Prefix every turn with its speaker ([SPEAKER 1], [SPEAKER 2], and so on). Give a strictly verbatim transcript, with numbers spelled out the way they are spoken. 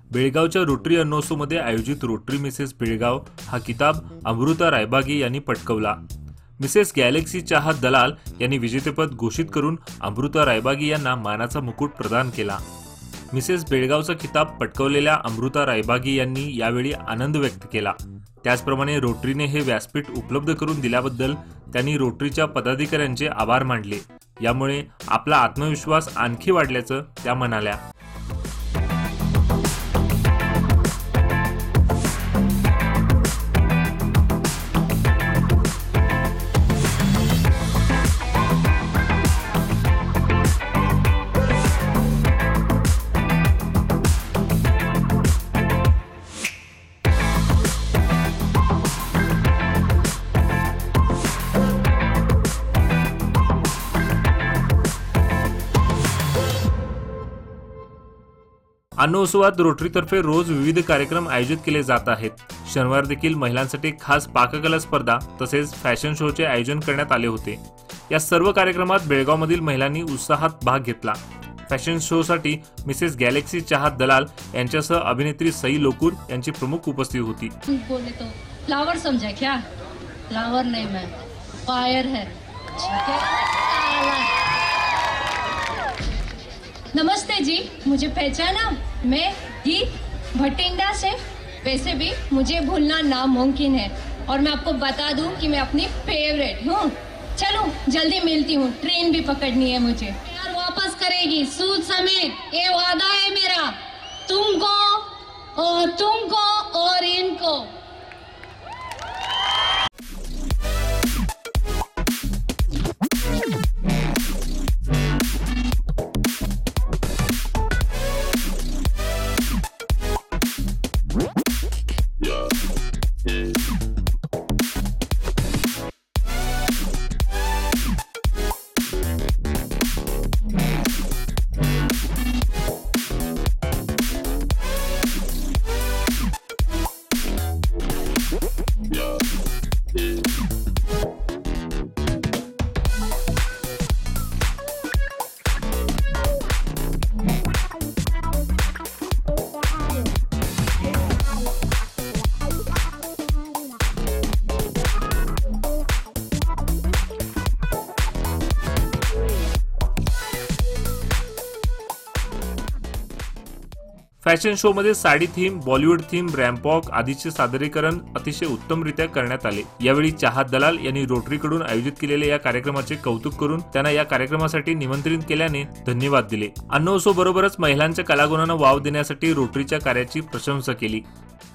[SPEAKER 1] बेळगावच्या रोटरी अन्नोत्सवमध्ये आयोजित rotary Mrs Belgaum हा किताब अमृता रायबागी यांनी पटकावला। मिसेस गॅलेक्सी चाहत दलाल यांनी विजेतेपद घोषित करून अमृता रायबागी यांना मानाचा मुकुट प्रदान केला। मिसेस बेळगावचा किताब पटकावलेल्या अमृता रायबागी यांनी यावेळी आनंद व्यक्त केला। त्याचप्रमाणे रोटरीने हे व्यासपीठ उपलब्ध करून दिल्याबद्दल त्यांनी रोटरीच्या पदाधिकाऱ्यांचे आभार मानले। यामुळे आपला आत्मविश्वास आणखी वाढल्याचं त्या म्हणाल्या। अन्नोत्सवात रोटरीतर्फे रोज विविध कार्यक्रम आयोजित केले जात आहेत। शनिवार देखील महिलांसाठी खास पाककला स्पर्धा तसेच फॅशन शोचे आयोजन करण्यात आले होते। या सर्व कार्यक्रमात बेळगावमधील महिलांनी उत्साहात भाग घेतला। फॅशन शोसाठी मिसेस गॅलेक्सी चाहत दलाल यांच्यासह अभिनेत्री सई लोकूर यांची प्रमुख उपस्थिती होती।
[SPEAKER 2] बोले तो फ्लावर समझा क्या? फ्लावर नहीं मैं फायर है। नमस्ते जी, मुझे पहचाना? मैं गीत भटिंडा से। वैसे भी मुझे भूलना नामुमकिन है और मैं आपको बता दूं कि मैं अपनी फेवरेट हूँ। चलो जल्दी मिलती हूँ, ट्रेन भी पकड़नी है मुझे। यार वापस करेगी सूद समेत, ये वादा है मेरा तुमको और तुमको और इनको।
[SPEAKER 1] फॅशन शो मध्ये sari theme, Bollywood theme, ramp walk आदीचे सादरीकरण अतिशय उत्तमरित्या करण्यात आले। यावेळी चाहत दलाल यांनी रोटरीकडून आयोजित केलेल्या या कार्यक्रमाचे कौतुक करून त्यांना या कार्यक्रमासाठी निमंत्रित केल्याने धन्यवाद दिले। अन्नोत्सव बरोबरच महिलांच्या कलागुणांना वाव देण्यासाठी रोटरीच्या कार्याची प्रशंसा केली।